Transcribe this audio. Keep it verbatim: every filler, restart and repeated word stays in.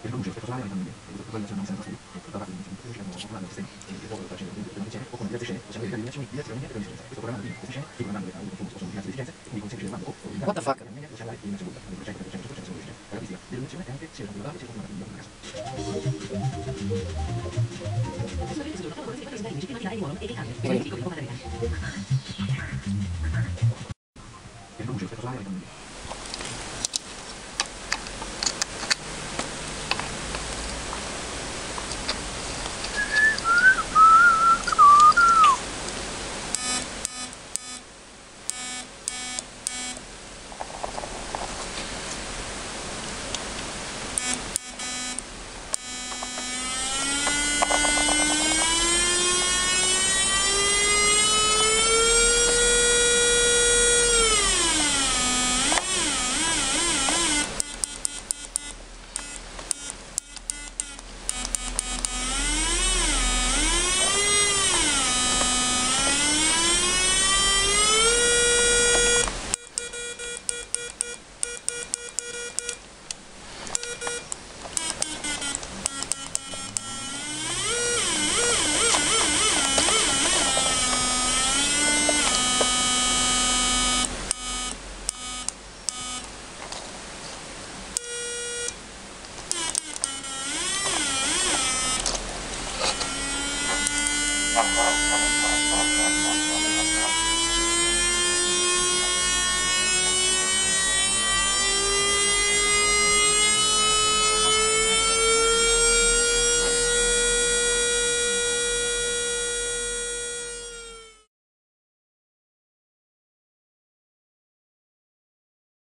riproduce l'effetto solare originalmente, e questo poi sono sempre studi, e tutta parte di iniziative che hanno controllato il sistema, e il fuoco facendo una insieme, o con diverse scene, possiamo vedere le direzioni, direzioni e coincidenze. Questo programma di queste scene, qui comandando le consumo possono modificare le esigenze, quindi con semplice comando o What the fuck? possiamo dare l'illuminazione voluta, quindi per cento, per cento, per cento, per cento, caratteristica dell'illuminazione è anche sia da e sia configurata in casa. Questo è il risultato di disciplinare il ruolo e dei cani, i piccoli comandare.